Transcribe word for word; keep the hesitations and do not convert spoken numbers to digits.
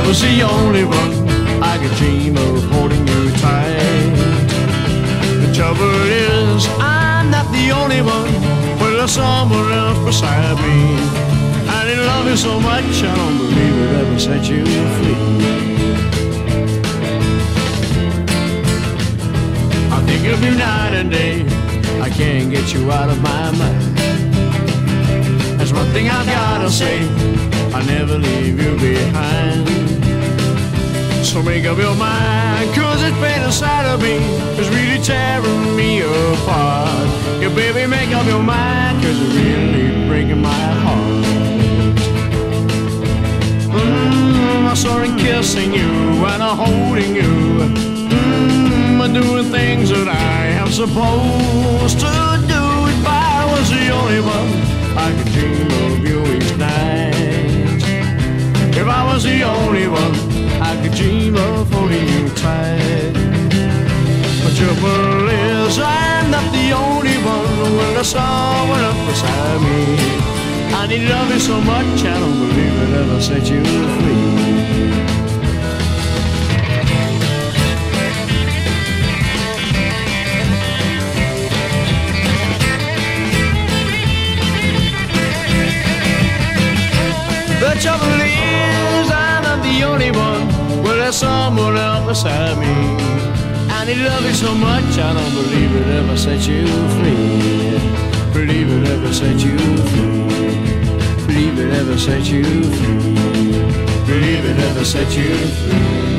was the only one I could dream of holding you tight. The trouble is, I'm not the only one. Well, there's someone else beside me. I didn't love you so much, I don't believe it ever set you free. I think of you night and day, I can't get you out of my mind. There's one thing I've gotta say, I'll never leave you behind. So make up your mind, cause this pain inside of me is really tearing me apart. Yeah, baby, make up your mind, cause it's really breaking my heart. Mmm, I'm sorry kissing you and I'm holding you. Mmm, I'm doing things that I am supposed to do. If I was the only one, I could dream of you each night. If I was the only one, I could dream of holding you tight. But trouble is, I'm not the only one. Well, there's someone up beside me. I need to love you so much, I don't believe it ever set you free. The trouble is, I'm not the only one. Well, there's someone else beside me. I need to love you so much, I don't believe it ever set you free. Believe it ever set you free. Believe it ever set you free. Believe it ever set you free.